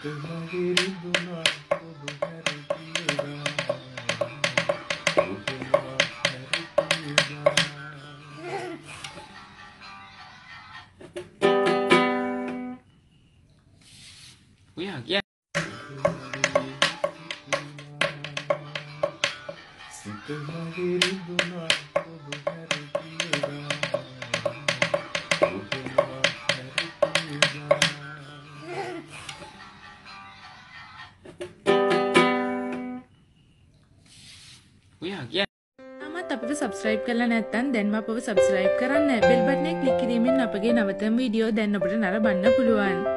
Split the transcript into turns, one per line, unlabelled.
තාමත් අපිව සබස්ක්‍රයිබ් කරලා නැත්නම් දැන්ම අපිව සබස්ක්‍රයිබ් කරන්න. බෙල් බටන් එක ක්ලික් කිරීමෙන් අපගේ නවතම වීඩියෝ දැන් ඔබට නරඹන්න පුළුවන්.